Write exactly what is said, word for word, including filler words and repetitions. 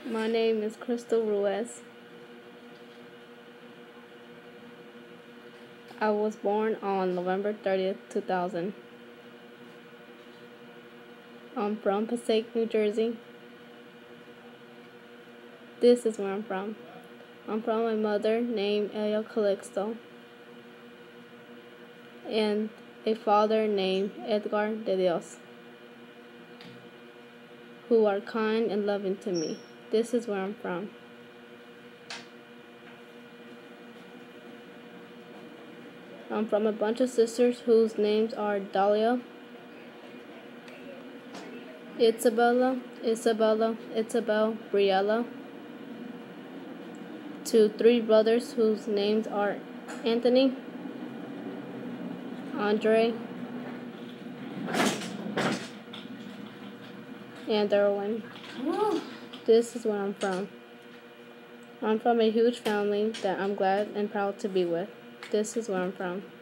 My name is Crystal Ruiz. I was born on November thirtieth, two thousand. I'm from Passaic, New Jersey. This is where I'm from. I'm from my mother named Elia Calixto and a father named Edgar de Dios, who are kind and loving to me. This is where I'm from. I'm from a bunch of sisters whose names are Dahlia, Isabella, Isabella, Isabel, Briella. To three brothers whose names are Anthony, Andre, and Erwin. This is where I'm from. I'm from a huge family that I'm glad and proud to be with. This is where I'm from.